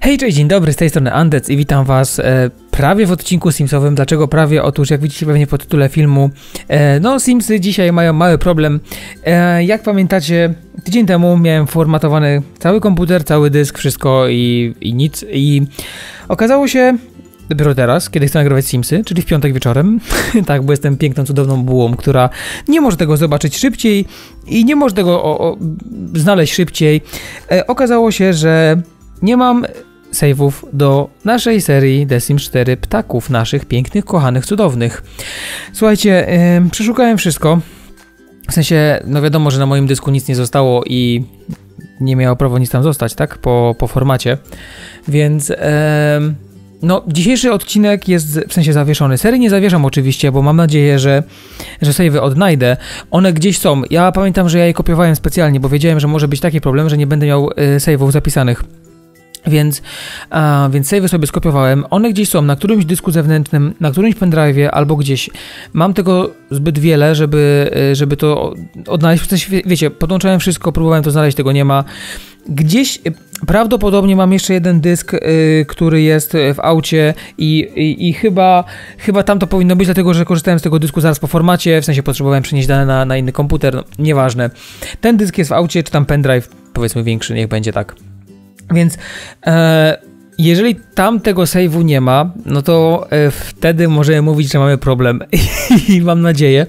Hej, cześć, dzień dobry, z tej strony Andec i witam was prawie w odcinku Simsowym. Dlaczego prawie? Otóż jak widzicie pewnie po tytule filmu, no Simsy dzisiaj mają mały problem. Jak pamiętacie, tydzień temu miałem formatowany cały komputer, cały dysk, wszystko i nic. I okazało się dopiero teraz, kiedy chcę nagrywać Simsy, czyli w piątek wieczorem, tak, bo jestem piękną, cudowną bułą, która nie może tego zobaczyć szybciej i nie może tego znaleźć szybciej. Okazało się, że nie mam save'ów do naszej serii The Sims 4 ptaków, naszych pięknych, kochanych, cudownych. Słuchajcie, przeszukałem wszystko, w sensie, no wiadomo, że na moim dysku nic nie zostało i nie miało prawo nic tam zostać, tak, po formacie, więc no, dzisiejszy odcinek jest w sensie zawieszony. Serii nie zawieszam oczywiście, bo mam nadzieję, że save'y odnajdę. One gdzieś są. Ja pamiętam, że ja je kopiowałem specjalnie, bo wiedziałem, że może być taki problem, że nie będę miał save'ów zapisanych. Więc save'y sobie skopiowałem. One gdzieś są, na którymś dysku zewnętrznym, na którymś pendrive'ie albo gdzieś. Mam tego zbyt wiele, żeby to odnaleźć. W sensie, wiecie, podłączałem wszystko, próbowałem to znaleźć, tego nie ma. Gdzieś prawdopodobnie mam jeszcze jeden dysk, który jest w aucie i chyba tam to powinno być, dlatego że korzystałem z tego dysku zaraz po formacie, w sensie potrzebowałem przenieść dane na inny komputer, no, nieważne. Ten dysk jest w aucie, czy tam pendrive, powiedzmy większy, niech będzie tak. Więc jeżeli tam tego save'u nie ma, no to wtedy możemy mówić, że mamy problem. I mam nadzieję,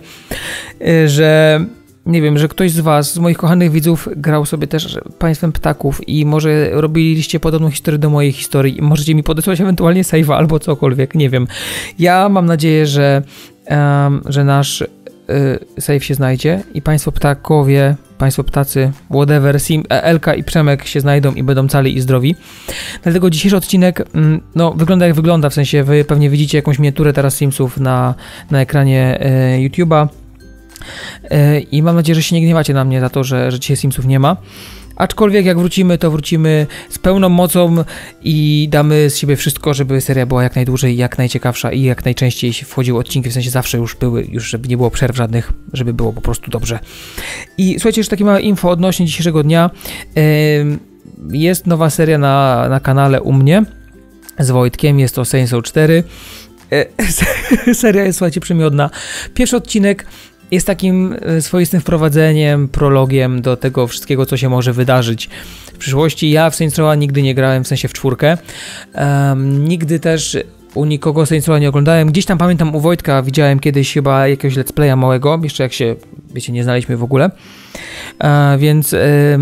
że nie wiem, że ktoś z was, z moich kochanych widzów grał sobie też Państwem Ptaków i może robiliście podobną historię do mojej historii i możecie mi podesłać ewentualnie save'a albo cokolwiek, nie wiem. Ja mam nadzieję, że nasz save się znajdzie i Państwo Ptakowie, Państwo Ptacy, whatever, Elka i Przemek się znajdą i będą cali i zdrowi. Dlatego dzisiejszy odcinek, no, wygląda jak wygląda, w sensie wy pewnie widzicie jakąś miniaturę teraz Simsów na ekranie YouTube'a i mam nadzieję, że się nie gniewacie na mnie za to, że dzisiaj Simsów nie ma. Aczkolwiek jak wrócimy, to wrócimy z pełną mocą i damy z siebie wszystko, żeby seria była jak najdłużej, jak najciekawsza i jak najczęściej się wchodziły odcinki, w sensie zawsze już były, żeby nie było przerw żadnych, żeby było po prostu dobrze. I słuchajcie, jeszcze takie małe info odnośnie dzisiejszego dnia. Jest nowa seria na kanale u mnie z Wojtkiem, jest to Saints Row 4. Seria jest, słuchajcie, przemiodna. Pierwszy odcinek jest takim swoistym wprowadzeniem, prologiem do tego wszystkiego, co się może wydarzyć w przyszłości. Ja w Saints Rowa nigdy nie grałem, w sensie w czwórkę. Nigdy też u nikogo Saints Rowa nie oglądałem. Gdzieś tam pamiętam u Wojtka widziałem kiedyś chyba jakiegoś let's playa małego, jeszcze jak się, wiecie, nie znaliśmy w ogóle. Więc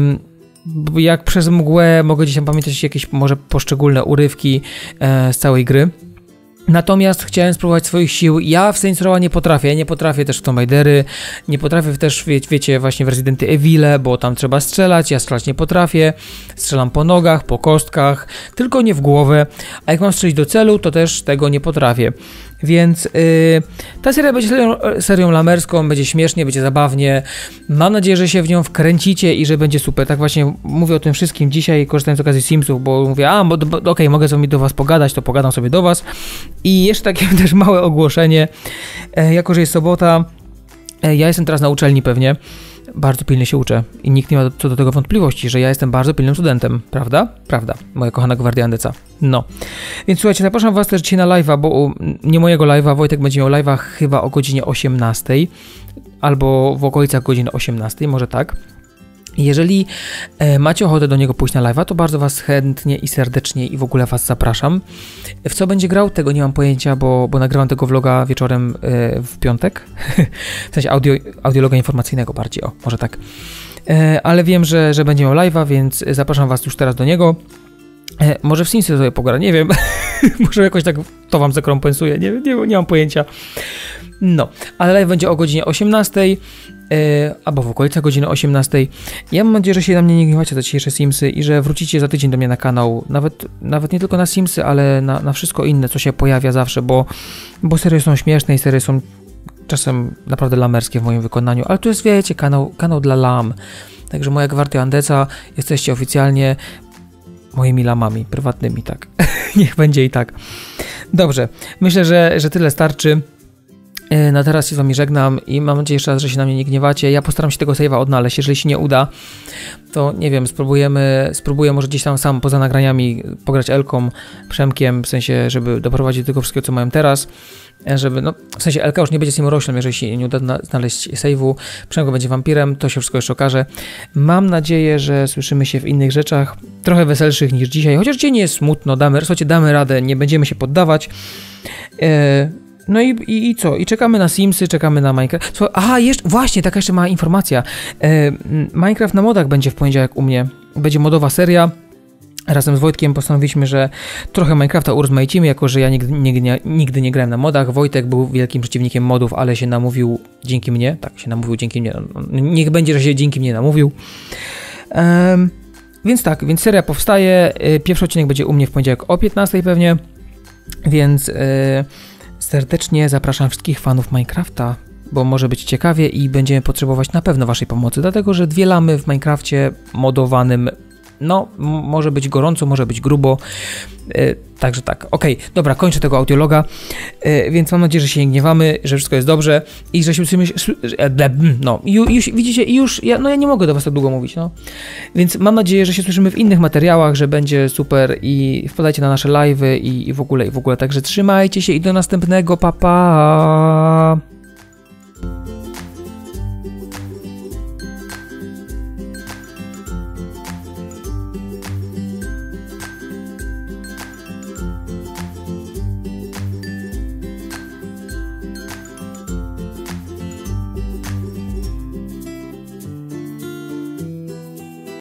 jak przez mgłę mogę gdzieś tam pamiętać jakieś może poszczególne urywki z całej gry. Natomiast chciałem spróbować swoich sił. Ja w Saints Rowa nie potrafię też w Tomb Raidery, nie potrafię też, wiecie, właśnie w Resident Evile, bo tam trzeba strzelać, ja strzelać nie potrafię, strzelam po nogach, po kostkach, tylko nie w głowę, a jak mam strzelić do celu, to też tego nie potrafię. Więc ta seria będzie serią lamerską, będzie śmiesznie, będzie zabawnie. Mam nadzieję, że się w nią wkręcicie i że będzie super. Tak właśnie mówię o tym wszystkim dzisiaj, korzystając z okazji Simsów, bo mówię, okej, mogę sobie do was pogadać, to pogadam sobie do was. I jeszcze takie też małe ogłoszenie, jako że jest sobota, ja jestem teraz na uczelni pewnie, bardzo pilnie się uczę i nikt nie ma co do tego wątpliwości, że ja jestem bardzo pilnym studentem, prawda? Prawda, moja kochana gwardia Andeca. No, więc słuchajcie, zapraszam was też dzisiaj na live'a, bo nie mojego live'a, Wojtek będzie miał live'a chyba o godzinie 18 albo w okolicach godziny 18, może tak. Jeżeli macie ochotę do niego pójść na live'a, to bardzo was chętnie i serdecznie i w ogóle was zapraszam. W co będzie grał? Tego nie mam pojęcia, bo nagrywam tego vloga wieczorem w piątek. W sensie audiologa informacyjnego bardziej, może tak. Ale wiem, że będzie miał live'a, więc zapraszam was już teraz do niego. Może w Simsy sobie pogra, nie wiem. Może jakoś tak to wam zakompensuje, nie mam pojęcia. No, ale live będzie o godzinie 18, albo w okolicach godziny 18. Ja mam nadzieję, że się na mnie nie gniewacie za dzisiejsze Simsy i że wrócicie za tydzień do mnie na kanał. Nawet nie tylko na Simsy, ale na wszystko inne, co się pojawia zawsze, bo serie są śmieszne i serie są czasem naprawdę lamerskie w moim wykonaniu, ale to jest, wiecie, kanał dla lam. Także moja gwardia Andeca, jesteście oficjalnie moimi lamami prywatnymi, tak. Niech będzie i tak. Dobrze, myślę, że tyle starczy. Na teraz się z wami żegnam i mam nadzieję jeszcze raz, że się na mnie nie gniewacie. Ja postaram się tego save'a odnaleźć. Jeżeli się nie uda, to nie wiem, spróbuję może gdzieś tam sam poza nagraniami pograć Elką, Przemkiem, w sensie, żeby doprowadzić do tego wszystkiego, co mają teraz. Żeby, no, w sensie Elka już nie będzie Simoroślem, jeżeli się nie uda znaleźć save'u. Przemko będzie wampirem, to się wszystko jeszcze okaże. Mam nadzieję, że słyszymy się w innych rzeczach, trochę weselszych niż dzisiaj, chociaż dzień jest smutno, damy radę, nie będziemy się poddawać. No i co? I czekamy na Simsy, czekamy na Minecraft. Słuchaj, jeszcze, właśnie, taka jeszcze mała informacja. Minecraft na modach będzie w poniedziałek u mnie. Będzie modowa seria. Razem z Wojtkiem postanowiliśmy, że trochę Minecrafta urozmaicimy, jako że ja nigdy nie grałem na modach. Wojtek był wielkim przeciwnikiem modów, ale się namówił dzięki mnie. Tak, się namówił dzięki mnie. Niech będzie, że się dzięki mnie namówił. Więc tak, więc seria powstaje. Pierwszy odcinek będzie u mnie w poniedziałek o 15 pewnie. Więc serdecznie zapraszam wszystkich fanów Minecrafta, bo może być ciekawie i będziemy potrzebować na pewno waszej pomocy, dlatego że 2 lamy w Minecrafcie modowanym, no, może być gorąco, może być grubo, także tak. Okej, dobra, kończę tego audiologa, więc mam nadzieję, że się nie gniewamy, że wszystko jest dobrze i że się słyszymy, no, już widzicie, ja nie mogę do was tak długo mówić, no, więc mam nadzieję, że się słyszymy w innych materiałach, że będzie super i wpadajcie na nasze live'y i w ogóle, także trzymajcie się i do następnego, pa pa!